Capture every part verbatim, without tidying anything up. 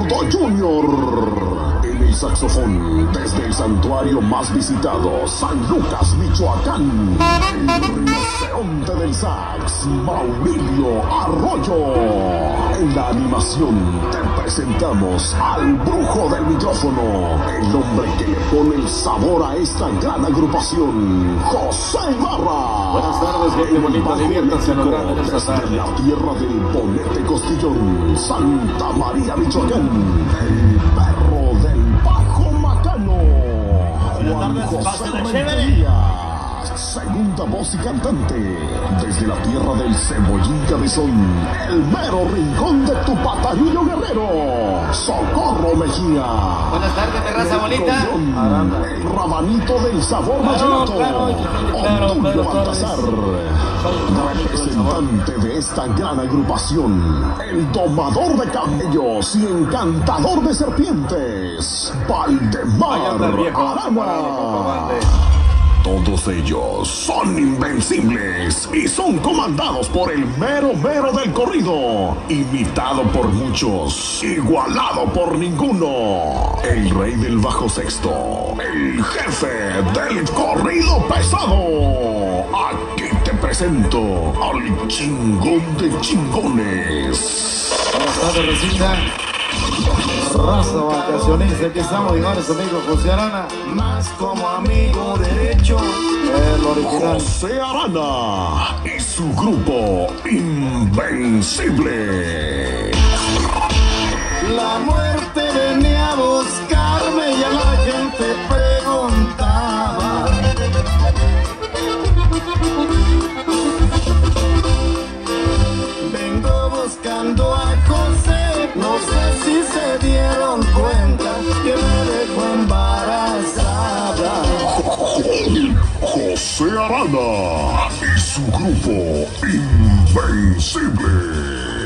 Zurdo Junior. En el saxofón, desde el santuario más visitado, San Lucas, Michoacán. El rinoceronte del sax, Maurilio Arroyo. En la animación, te presentamos al brujo del micrófono, el hombre que le pone el sabor a esta gran agrupación, José Ibarra. Buenas tardes, gente bonita, diviértanse en lo grande de esta tarde. La tierra del Bonete Costillón, Santa María, Michoacán, el perro del Bajo Macano, Juan José Rentería, segunda voz y cantante, desde la tierra del Cebollín Cabezón, el mero rincón de Tupatarillo Guerrero, Socorro Mejía. Buenas tardes, mi raza bonita. Collón, el rabanito del sabor vallenato, Obdulio Baltasar, representante de esta gran agrupación, el domador de camellos y encantador de serpientes, Valdemar Arana. Todos ellos son invencibles y son comandados por el mero mero del corrido, imitado por muchos, igualado por ninguno, el rey del bajo sexto, el jefe del corrido pesado. Aquí te presento al chingón de chingones. Buenas tardes, Rosita. Raza vacacionista, aquí estamos, igual su amigo José Arana, más como amigo derecho, el original José Arana y su grupo Invencible. La muerte venía a buscarme y a la gente preguntaba: vengo buscando a José, no sé si se dieron cuenta que me dejó embarazada. José Arana y su grupo Invencible.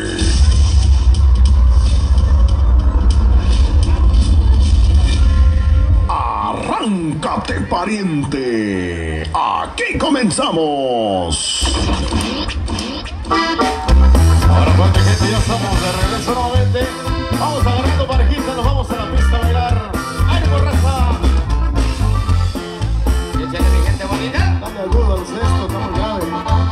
Arráncate, pariente. Aquí comenzamos. Ahora, fuerte, gente, ya estamos de regreso nuevamente. Vamos agarrando parejita, nos vamos a la pista a bailar. ¡Ánimo, raza! Échale, mi gente bonita. Dale agudo al sexto, está muy grave.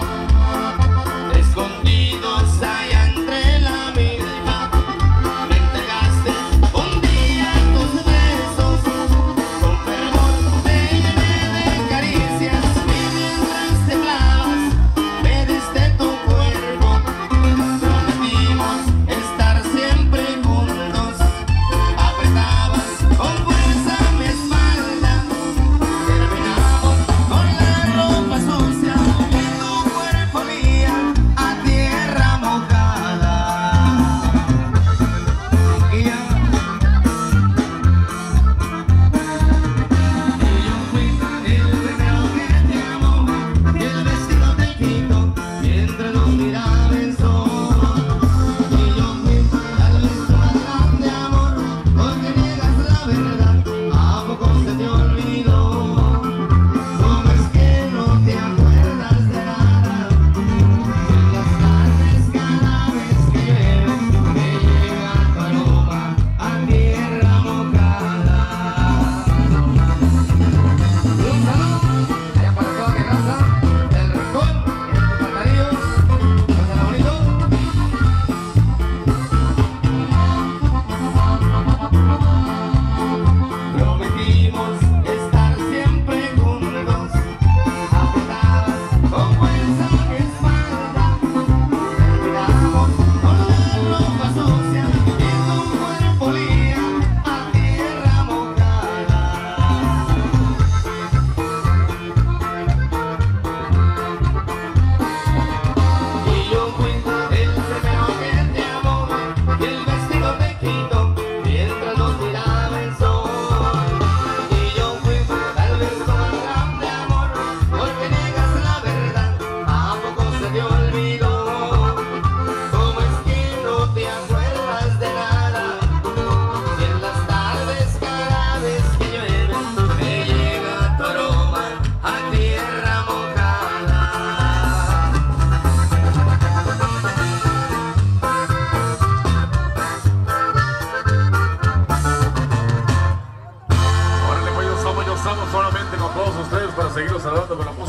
Escondidos allá entre la misma, me entregaste un día tus besos, con fervor te llené de caricias, y mientras temblabas, me diste tu cuerpo. Prometimos estar siempre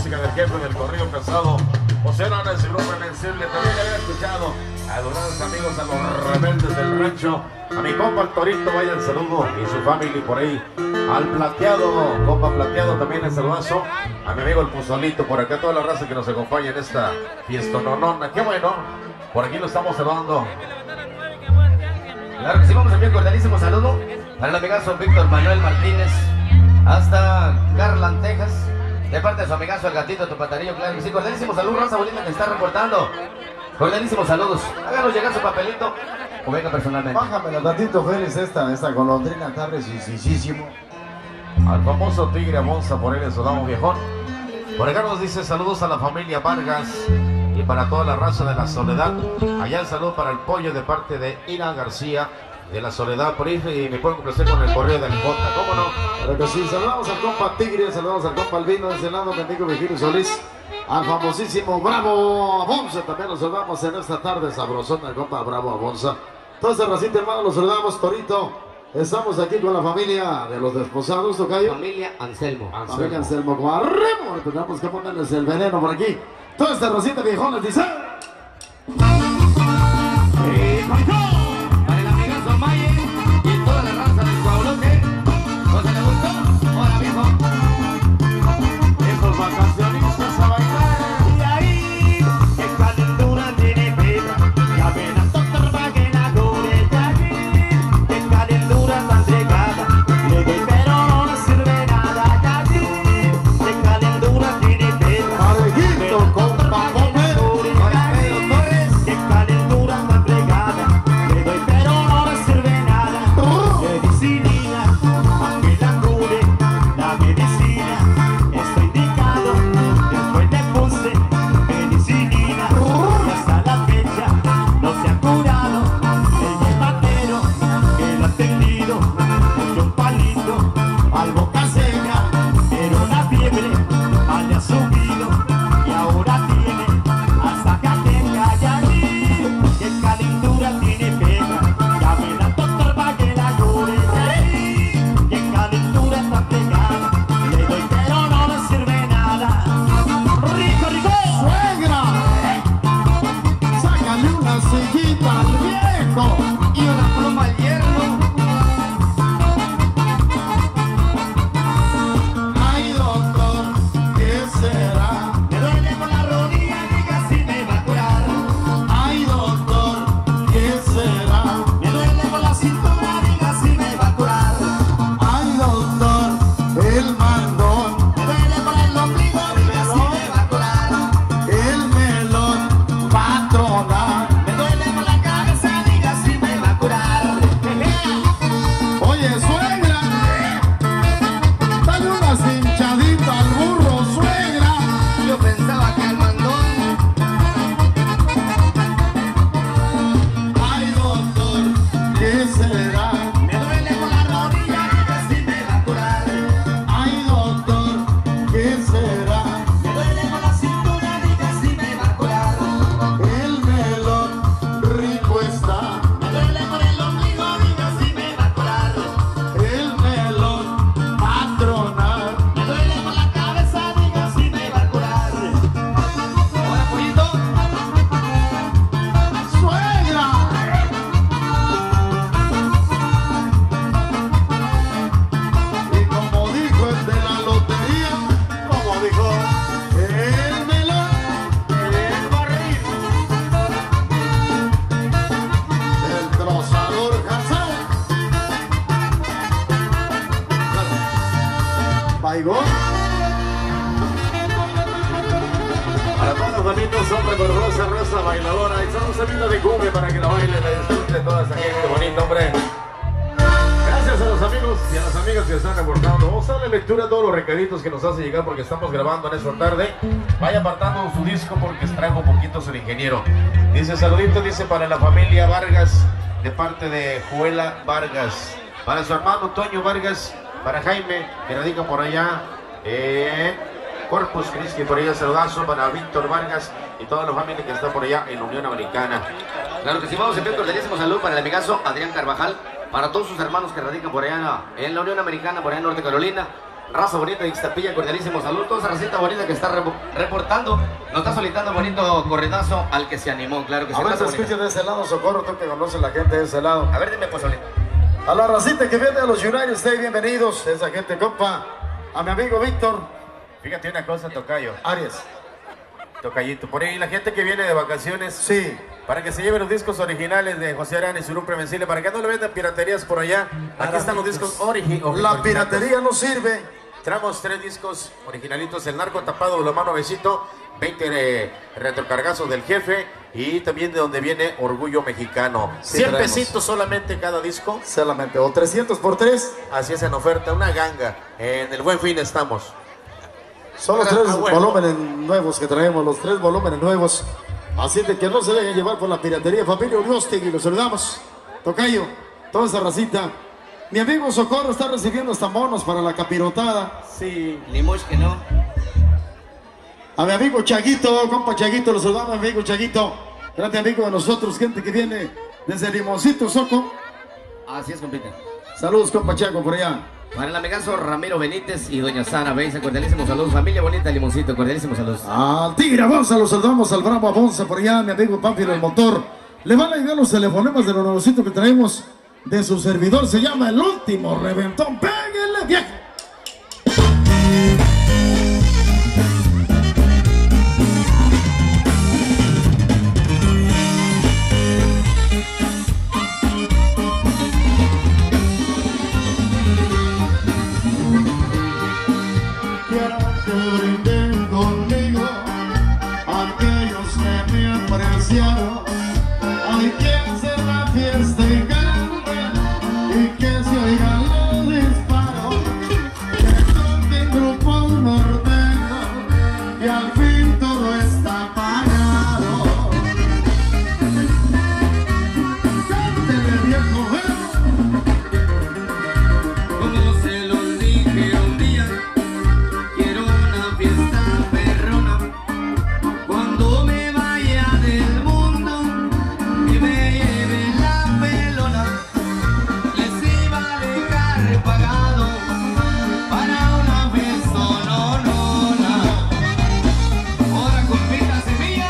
música del jefe del corrido pesado, José Arana, ese grupo invencible. También había escuchado a los amigos, a los rebeldes del rancho, a mi compa el Torito, vaya el saludo, y su familia por ahí, al Plateado, compa Plateado, también el saludazo, a mi amigo el Pozolito, por acá toda la raza que nos acompaña en esta fiesta nonona. Qué bueno, por aquí lo estamos saludando. Claro que sí, vamos a enviar un cordialísimo saludo para el amigazo Víctor Manuel Martínez hasta Garland, Texas, de parte de su amigazo el Gatito Tu Patarillo. Claro que sí, cordialísimo saludo, raza bonita que está reportando. Cordialísimos saludos. Háganos llegar su papelito o venga personalmente. Bájame el ratito, Félix, esta, esta golondrina está resistísimo. Al famoso Tigre Monza, por él le saludamos, viejón. Por acá nos dice saludos a la familia Vargas y para toda la raza de la Soledad. Allá el saludo para el Pollo de parte de Ina García de la Soledad por ahí, y me pueden complacer con el correo del Jota, ¿cómo no? Pero que sí, saludamos al compa Tigre, saludamos al compa Albino de ese lado, Bendigo Virgilio Solís, al famosísimo Bravo Abonza, también los saludamos en esta tarde sabrosona, el compa Bravo Abonza. Toda esa racita, hermano, los saludamos, Torito. Estamos aquí con la familia de los desposados, tocayo. Familia Anselmo. Anselmo. Familia Anselmo, como arremo, tenemos que ponerles el veneno por aquí. Toda esta racita, viejones, dice... Para el amigazo Maye y toda la raza del Guaulote. ¿No se le gustó? Hola, viejo. Esos vacacionistas a bailar. Y ahí, qué calentura tiene Pedro, ya ven a doctor para que la cure. Y allí, qué calentura tan llegada, le doy pero no le sirve nada. Y allí, qué calentura tiene Pedro, Parejito, compa Gómez. Hola, Pedro Torres. qué calentura tan regada, le doy pero no le sirve nada. Medicina, para que la cure, la medicina, estoy indicado, después le puse medicina, y hasta la fecha no se ha curado. El hepatero que lo ha atendido, le dio un palito al boca seca, pero la fiebre mal le ha subido, y ahora tiene hasta catenga. Y allí, qué calentura tiene pega, ya ven al doctor para que la cure. Y allí, qué calentura está pegada, le doy pero no le sirve nada. Rico, rico. ¡Suegra! Sácale una sillita al viejo. Y una pluma al yerno. Ay, doctor, ¿qué será? Me duele por la rodilla, diga si me va a curar. Ay, doctor, ¿qué será? Me duele por la cintura, diga si me va a curar. Ay, doctor, el mandón, Me duele por el ombligo, diga si me va a curar. el melón, patronal. Me duele por la cabeza, diga si me va a curar. Oye, suegra, dale una cinchadita al burro, suegra. Yo pensaba que al mandón. Ay, doctor, ¿qué será? Me duele por la rodilla, diga si me va a curar. Ay, doctor, ¿qué será? Me duele por la cintura, diga si me va a curar. El melón rico está. Me duele por el ombligo, diga si me va a curar. El melón patronal. Me duele por la cabeza, diga si me va a curar. Hola, pollito. ¡Suegra! Y como dijo el de la lotería, como dijo el melón, el barril, el trozador Hazard. Baigón. Para todos los bonitos, hombre con rosa, rosa bailadora. Y son un sonido de cumbia para que la bailen, la disfruten toda esa gente bonita, hombre. Gracias a los amigos y a las amigas que están reportando. Vamos a darle lectura a todos los recaditos que nos hace llegar porque estamos grabando en esta tarde. Vaya apartando su disco porque extrajo un poquito el ingeniero. Dice saludito, dice para la familia Vargas, de parte de Juela Vargas. Para su hermano Toño Vargas, para Jaime, que radica por allá. Eh... Corpus Christi, por allá saludazo para Víctor Vargas y toda la familia que está por allá en la Unión Americana. Claro que sí, vamos a enviar un cordialísimo saludo para el amigazo Adrián Carvajal, para todos sus hermanos que radican por allá en la Unión Americana, por allá en Norte Carolina, raza bonita de Ixtapilla, cordialísimo saludo. Toda esa racita bonita que está re reportando. Nos está solicitando bonito corridazo al que se animó, claro que sí. A ver, se escucha de ese lado, Socorro, tú que conoces la gente de ese lado. A ver, dime, pues, ahorita. A la racita que viene a los United States, bienvenidos. Esa gente, compa. A mi amigo Víctor. Fíjate una cosa, tocayo. Arias. Tocayito. Por ahí la gente que viene de vacaciones. Sí. Para que se lleven los discos originales de José Arana y Surún Prevencible. Para que no le vendan piraterías por allá. Aquí están los discos originales. La piratería no sirve. Traemos tres discos originalitos. El Narco Tapado de la Mano Besito. veinte eh, retrocargazos del Jefe. Y también de donde viene Orgullo Mexicano. Sí, cien traemos. pesitos solamente cada disco. Solamente. O trescientos por tres. Así es en oferta. Una ganga. En el Buen Fin estamos. Son los Ah, tres bueno. volúmenes nuevos que traemos, los tres volúmenes nuevos. Así de que no se dejen llevar por la piratería, familia Uriostegui, los saludamos. Tocayo, toda esa racita. Mi amigo Socorro está recibiendo hasta monos para la capirotada. Sí. Limosh que no. A mi amigo Chaguito, compa Chaguito, los saludamos, mi amigo Chaguito. Grande amigo de nosotros, gente que viene desde Limoncito, Soco. Así es, compita. Saludos, compa Chaco, por allá. Para el amigazo Ramiro Benítez y doña Sara Beisa, cordialísimos saludos. Familia bonita, Limoncito, cordialísimos saludos. Al Tigre Abonza, los saludamos, al Bravo Abonza por allá, mi amigo Pánfilo el Motor. Le van a llegar los telefonemas de los nuevecitos que traemos de su servidor, se llama El Último Reventón. ¡Péguenle, viejo! Quiero que brinden conmigo aquellos que me apreciaron. Hoy quiero hacer la fiesta en grande y que se oigan los disparos, que toquen grupos norteños y al fin todo está pagado. Cántele, viejo, Como se los dije un día, quiero una fiesta perrona. Cuando me vaya del mundo y me lleve la pelona, les iba a dejar pagado para una fiesta no, no, no. Ahora compita Sevilla.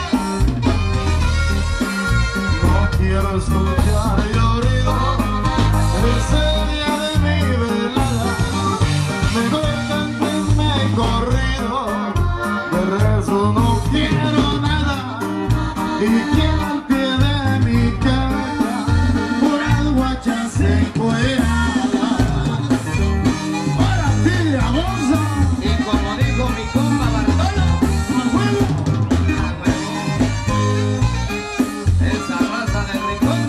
no quiero escuchar llorido ese día de mi velada. Mejor cántenme corrido, de rezo no quiero nada. Y quiero al pie de mi cama puras guachas encueradas. Para ti, Abonza, Y como dijo mi compa Bartolo, a huevo. esa raza del rincón.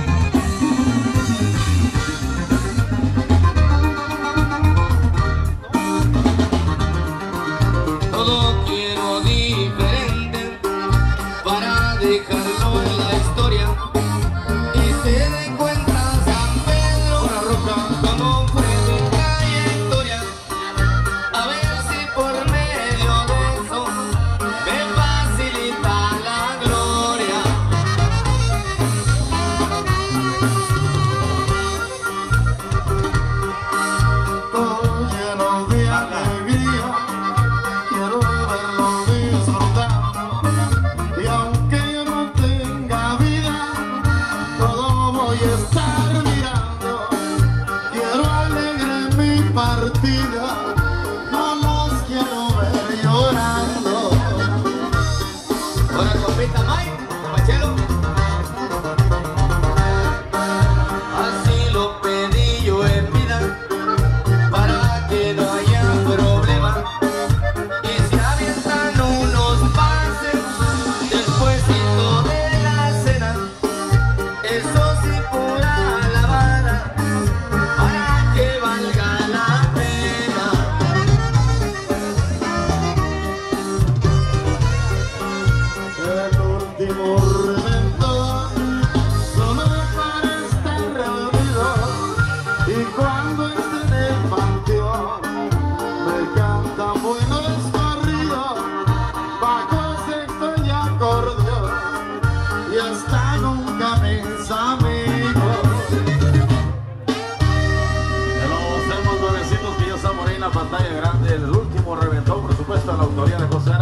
Todo quiero diferente para dejarlo en la historia y se dé cuenta San Pedro como fue mi trayectoria. A ver si por medio de eso me facilita la gloria. Todo lleno de alegría, quiero verlo disfrutando. Y aunque yo no tenga vida, todo voy a estar mirando. Quiero alegre mi partida, no los quiero ver llorando. Ahora compita Mike, Pachelo. Así lo pedí yo en vida, para que no haya problema. Y si avientan unos pases despuésito de la cena, eso sí pura lavada, para que valga la pena. la pantalla grande, el último reventón, por supuesto, a la autoría de José